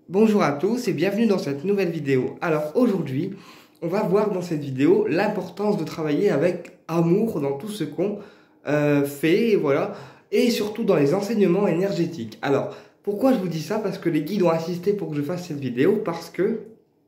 Bonjour à tous et bienvenue dans cette nouvelle vidéo. Alors aujourd'hui, on va voir dans cette vidéo l'importance de travailler avec amour dans tout ce qu'on fait, et voilà, et surtout dans les enseignements énergétiques. Alors, pourquoi je vous dis ça? Parce que les guides ont insisté pour que je fasse cette vidéo, parce que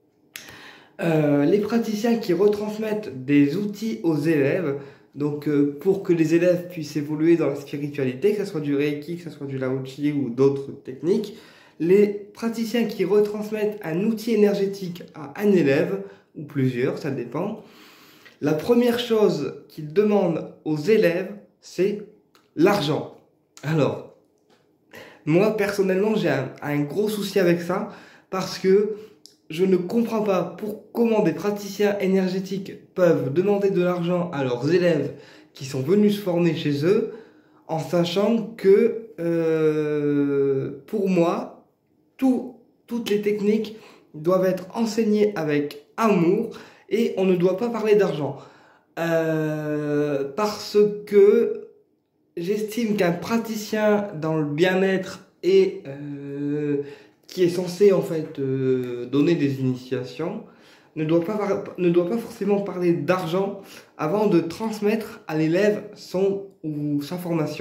les praticiens qui retransmettent des outils aux élèves, donc pour que les élèves puissent évoluer dans la spiritualité, que ce soit du Reiki, que ce soit du Lao Chi ou d'autres techniques, les praticiens qui retransmettent un outil énergétique à un élève, ou plusieurs, ça dépend, la première chose qu'ils demandent aux élèves, c'est l'argent. Alors, moi personnellement, j'ai un gros souci avec ça, parce que je ne comprends pas comment des praticiens énergétiques peuvent demander de l'argent à leurs élèves qui sont venus se former chez eux, en sachant que, pour moi, toutes les techniques doivent être enseignées avec amour et on ne doit pas parler d'argent. Parce que j'estime qu'un praticien dans le bien-être et qui est censé en fait donner des initiations ne doit pas forcément parler d'argent avant de transmettre à l'élève son ou sa formation.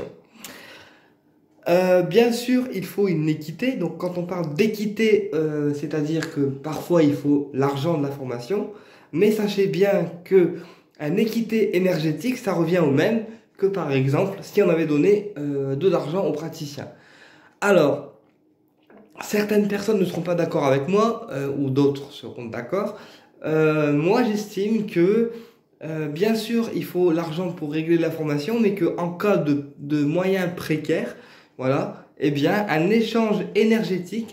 Bien sûr, il faut une équité. Donc, quand on parle d'équité, c'est-à-dire que parfois il faut l'argent de la formation, mais sachez bien que une équité énergétique, ça revient au même que par exemple si on avait donné de l'argent aux praticiens. Alors, certaines personnes ne seront pas d'accord avec moi, ou d'autres seront d'accord. Moi, j'estime que bien sûr, il faut l'argent pour régler la formation, mais qu'en cas de moyens précaires, voilà, eh bien, un échange énergétique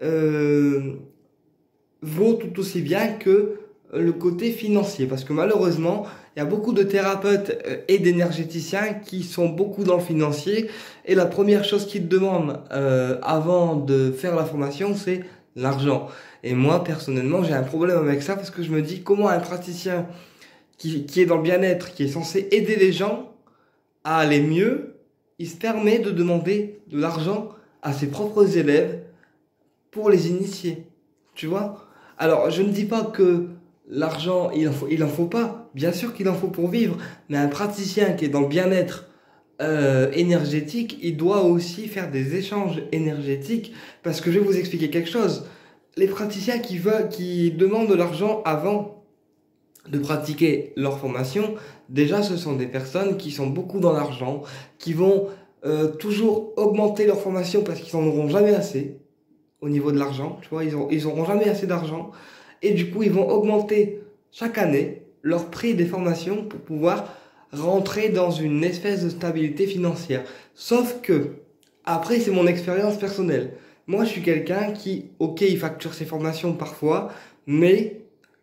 vaut tout aussi bien que le côté financier. Parce que malheureusement, il y a beaucoup de thérapeutes et d'énergéticiens qui sont beaucoup dans le financier. Et la première chose qu'ils demandent avant de faire la formation, c'est l'argent. Et moi, personnellement, j'ai un problème avec ça parce que je me dis comment un praticien qui est dans le bien-être, qui est censé aider les gens à aller mieux, il se permet de demander de l'argent à ses propres élèves pour les initier. Tu vois? Alors, je ne dis pas que l'argent, il en faut pas. Bien sûr qu'il en faut pour vivre. Mais un praticien qui est dans le bien-être énergétique, il doit aussi faire des échanges énergétiques. Parce que je vais vous expliquer quelque chose. Les praticiens qui demandent de l'argent avant de pratiquer leur formation, déjà ce sont des personnes qui sont beaucoup dans l'argent, qui vont toujours augmenter leur formation parce qu'ils n'en auront jamais assez au niveau de l'argent, tu vois, ils auront jamais assez d'argent et du coup ils vont augmenter chaque année leur prix des formations pour pouvoir rentrer dans une espèce de stabilité financière. Sauf que, après c'est mon expérience personnelle, moi je suis quelqu'un qui, ok, il facture ses formations parfois, mais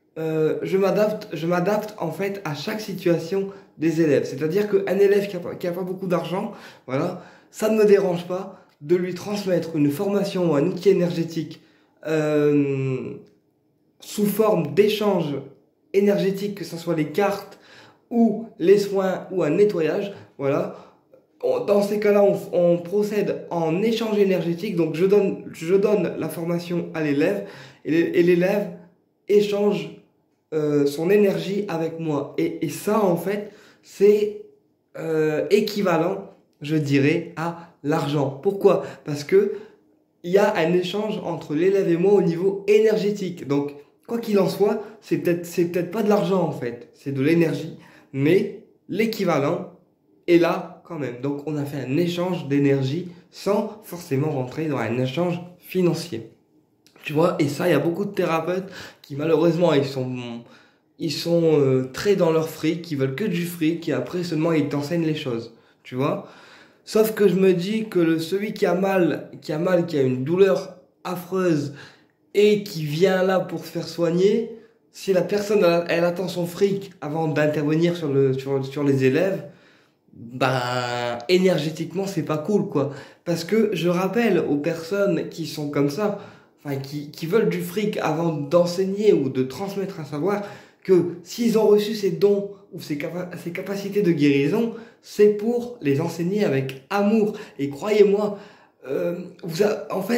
je m'adapte en fait à chaque situation des élèves. C'est-à-dire qu'un élève qui a pas beaucoup d'argent, voilà, ça ne me dérange pas de lui transmettre une formation ou un outil énergétique euh, sous forme d'échange énergétique, que ce soit les cartes ou les soins ou un nettoyage, voilà. Dans ces cas-là, on procède en échange énergétique. Donc, je donne la formation à l'élève et l'élève échange son énergie avec moi. Et ça, en fait, c'est équivalent, je dirais, à l'argent. Pourquoi? Parce que il y a un échange entre l'élève et moi au niveau énergétique. Donc, quoi qu'il en soit, c'est peut-être pas de l'argent, en fait. C'est de l'énergie. Mais l'équivalent est là quand même. Donc, on a fait un échange d'énergie sans forcément rentrer dans un échange financier. Tu vois, et ça, il y a beaucoup de thérapeutes qui malheureusement, ils sont très dans leur fric, qui veulent que du fric, et après seulement ils t'enseignent les choses. Tu vois? Sauf que je me dis que celui qui a une douleur affreuse et qui vient là pour se faire soigner, si la personne elle attend son fric avant d'intervenir sur les élèves, ben énergétiquement c'est pas cool quoi. Parce que je rappelle aux personnes qui sont comme ça, enfin qui veulent du fric avant d'enseigner ou de transmettre un savoir, que s'ils ont reçu ces dons ou ces capacités de guérison, c'est pour les enseigner avec amour. Et croyez-moi, en fait,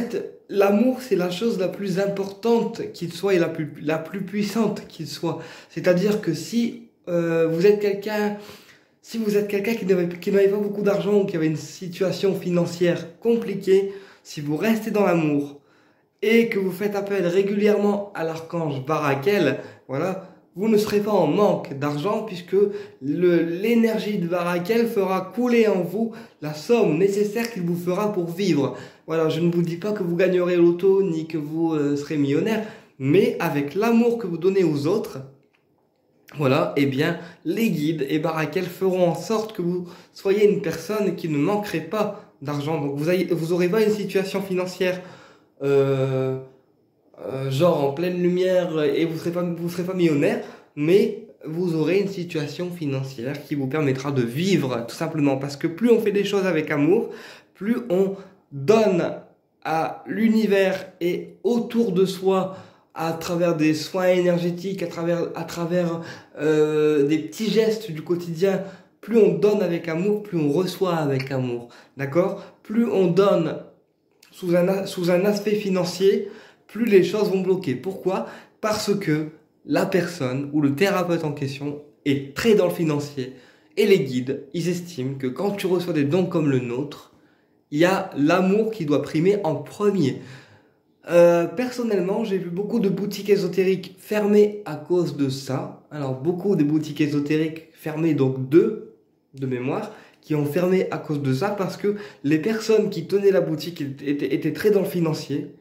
l'amour, c'est la chose la plus importante qu'il soit et la plus puissante qu'il soit. C'est-à-dire que si vous êtes quelqu'un, si vous êtes quelqu'un qui n'avait pas beaucoup d'argent ou qui avait une situation financière compliquée, si vous restez dans l'amour et que vous faites appel régulièrement à l'archange Barakel, voilà, vous ne serez pas en manque d'argent puisque l'énergie de Barakel fera couler en vous la somme nécessaire qu'il vous fera pour vivre. Voilà, je ne vous dis pas que vous gagnerez l'auto ni que vous serez millionnaire, mais avec l'amour que vous donnez aux autres, voilà, eh bien, les guides et Barakel feront en sorte que vous soyez une personne qui ne manquerait pas d'argent. Donc vous aurez pas une situation financière euh, genre en pleine lumière et vous serez pas millionnaire, mais vous aurez une situation financière qui vous permettra de vivre tout simplement. Parce que plus on fait des choses avec amour, plus on donne à l'univers et autour de soi à travers des soins énergétiques, à travers des petits gestes du quotidien. Plus on donne avec amour, plus on reçoit avec amour. D'accord? Plus on donne sous un aspect financier, plus les choses vont bloquer. Pourquoi? Parce que la personne ou le thérapeute en question est très dans le financier. Et les guides, ils estiment que quand tu reçois des dons comme le nôtre, il y a l'amour qui doit primer en premier. Personnellement, j'ai vu beaucoup de boutiques ésotériques fermées à cause de ça. Alors, beaucoup de boutiques ésotériques fermées, donc deux de mémoire, qui ont fermé à cause de ça parce que les personnes qui tenaient la boutique étaient très dans le financier,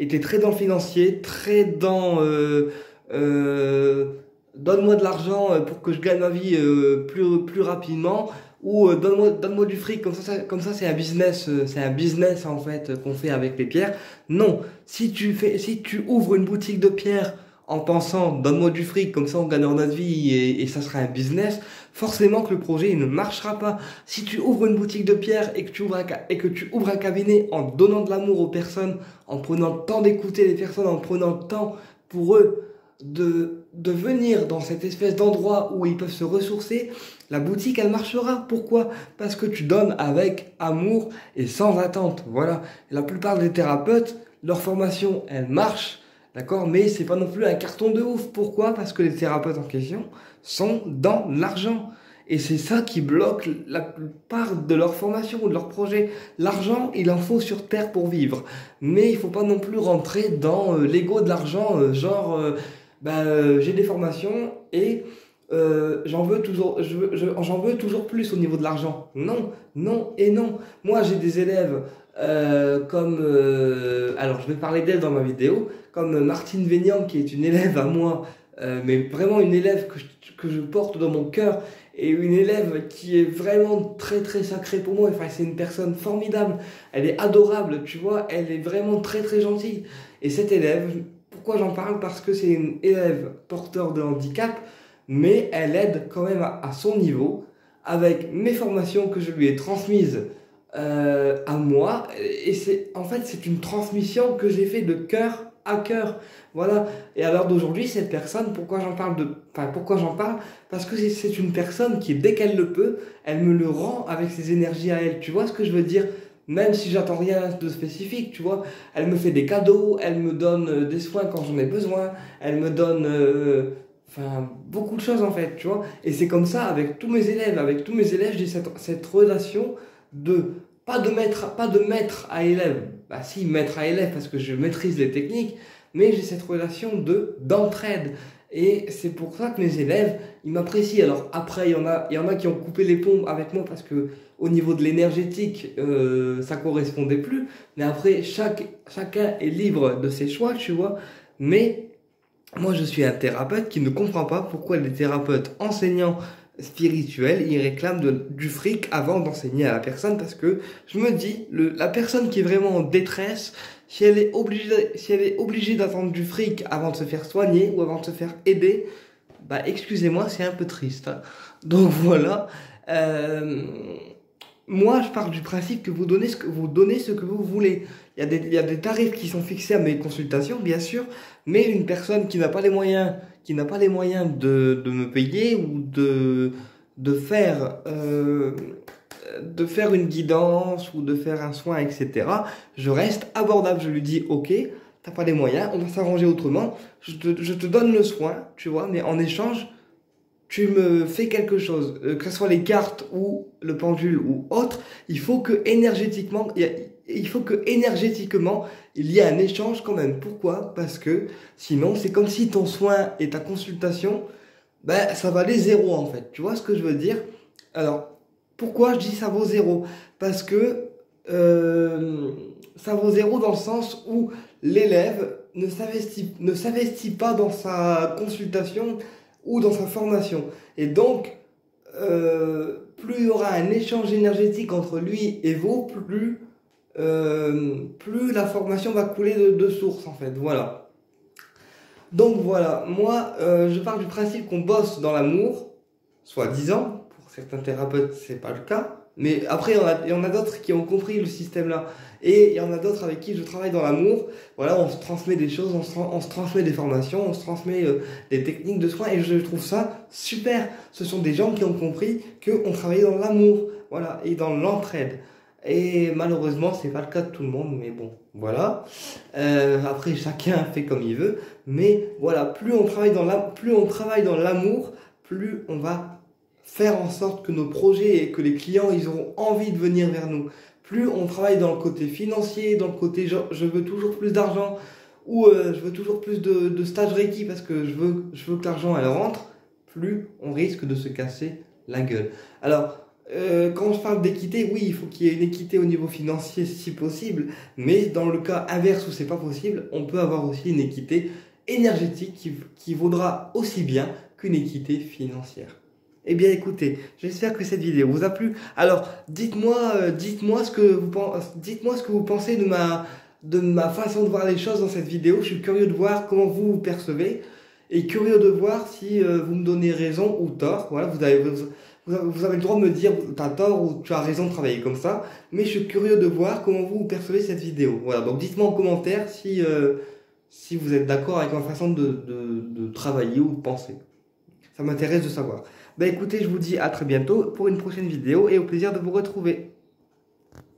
très dans donne-moi de l'argent pour que je gagne ma vie plus rapidement ou donne-moi du fric comme ça c'est un business en fait qu'on fait avec les pierres. Non, si tu ouvres une boutique de pierres en pensant donne-moi du fric comme ça on gagnera notre vie et ça sera un business, forcément que le projet il ne marchera pas. Si tu ouvres une boutique de pierres et que tu ouvres un cabinet en donnant de l'amour aux personnes, en prenant le temps d'écouter les personnes, en prenant le temps pour eux de venir dans cette espèce d'endroit où ils peuvent se ressourcer, la boutique elle marchera. Pourquoi? Parce que tu donnes avec amour et sans attente. Voilà. Et la plupart des thérapeutes, leur formation elle marche, d'accord, mais c'est pas non plus un carton de ouf. Pourquoi? Parce que les thérapeutes en question sont dans l'argent. Et c'est ça qui bloque la plupart de leur formation ou de leur projet. L'argent, il en faut sur Terre pour vivre. Mais il faut pas non plus rentrer dans l'ego de l'argent, j'ai des formations et j'en veux toujours plus au niveau de l'argent. Non, non et non. Moi, j'ai des élèves alors je vais parler d'elle dans ma vidéo, comme Martine Vénian, qui est une élève à moi, mais vraiment une élève que je porte dans mon cœur, et une élève qui est vraiment très très sacrée pour moi. Enfin, c'est une personne formidable, elle est adorable, tu vois, elle est vraiment très très gentille. Et cette élève, pourquoi j'en parle? Parce que c'est une élève porteur de handicap, mais elle aide quand même à son niveau, avec mes formations que je lui ai transmises à moi, et c'est une transmission que j'ai fait de cœur à cœur. Voilà. Et à l'heure d'aujourd'hui, cette personne, pourquoi j'en parle? Parce que c'est une personne qui, dès qu'elle le peut, elle me le rend avec ses énergies à elle. Tu vois ce que je veux dire? Même si j'attends rien de spécifique, tu vois, elle me fait des cadeaux, elle me donne des soins quand j'en ai besoin, elle me donne beaucoup de choses en fait, tu vois. Et c'est comme ça avec tous mes élèves. Avec tous mes élèves, j'ai cette relation de pas de maître à élève. Bah si, maître à élève parce que je maîtrise les techniques, mais j'ai cette relation d'entraide. Et c'est pour ça que mes élèves, ils m'apprécient. Alors après, il y en a qui ont coupé les ponts avec moi parce que au niveau de l'énergétique, ça correspondait plus. Mais après, chacun est libre de ses choix, tu vois. Mais moi, je suis un thérapeute qui ne comprend pas pourquoi les thérapeutes enseignants spirituels, ils réclament du fric avant d'enseigner à la personne, parce que je me dis, la personne qui est vraiment en détresse, si elle est obligée d'attendre du fric avant de se faire soigner ou avant de se faire aider, bah excusez-moi, c'est un peu triste, hein. Donc voilà. Moi, je pars du principe que vous donnez ce que vous voulez. Il y a des tarifs qui sont fixés à mes consultations, bien sûr, mais une personne qui n'a pas les moyens, de me payer ou de faire de faire une guidance ou de faire un soin, etc., je reste abordable. Je lui dis, ok, t'as pas les moyens, on va s'arranger autrement. Je te donne le soin, tu vois, mais en échange, tu me fais quelque chose, que ce soit les cartes ou le pendule ou autre, il faut que énergétiquement, il y ait un échange quand même. Pourquoi? Parce que sinon, c'est comme si ton soin et ta consultation, ben, ça valait zéro en fait. Tu vois ce que je veux dire? Alors, pourquoi je dis ça vaut zéro? Parce que ça vaut zéro dans le sens où l'élève ne s'investit pas dans sa consultation ou dans sa formation. Et donc, plus il y aura un échange énergétique entre lui et vous, plus la formation va couler de source en fait. Voilà. Donc voilà, moi je pars du principe qu'on bosse dans l'amour, soi-disant. Pour certains thérapeutes, c'est pas le cas. Mais après, il y en a d'autres qui ont compris le système là. Et il y en a d'autres avec qui je travaille dans l'amour. Voilà, on se transmet des choses, on se transmet des formations, on se transmet des techniques de soins. Et je trouve ça super. Ce sont des gens qui ont compris qu'on travaillait dans l'amour, voilà, et dans l'entraide. Et malheureusement, c'est pas le cas de tout le monde, mais bon, voilà. Après, chacun fait comme il veut. Mais voilà, plus on travaille dans l'amour, plus on va faire en sorte que nos projets et que les clients, ils auront envie de venir vers nous. Plus on travaille dans le côté financier, dans le côté genre, je veux toujours plus d'argent, ou je veux toujours plus de stages Reiki parce que je veux que l'argent elle rentre, plus on risque de se casser la gueule. Alors, quand je parle d'équité, oui, il faut qu'il y ait une équité au niveau financier si possible, mais dans le cas inverse où c'est pas possible, on peut avoir aussi une équité énergétique qui vaudra aussi bien qu'une équité financière. Eh bien écoutez, j'espère que cette vidéo vous a plu. Alors, dites-moi ce que vous pensez de ma façon de voir les choses dans cette vidéo. Je suis curieux de voir comment vous vous percevez et curieux de voir si vous me donnez raison ou tort. Voilà, vous avez le droit de me dire t'as tort ou tu as raison de travailler comme ça. Mais je suis curieux de voir comment vous percevez cette vidéo. Voilà, donc dites-moi en commentaire si vous êtes d'accord avec ma façon de travailler ou de penser. Ça m'intéresse de savoir. Ben écoutez, je vous dis à très bientôt pour une prochaine vidéo et au plaisir de vous retrouver.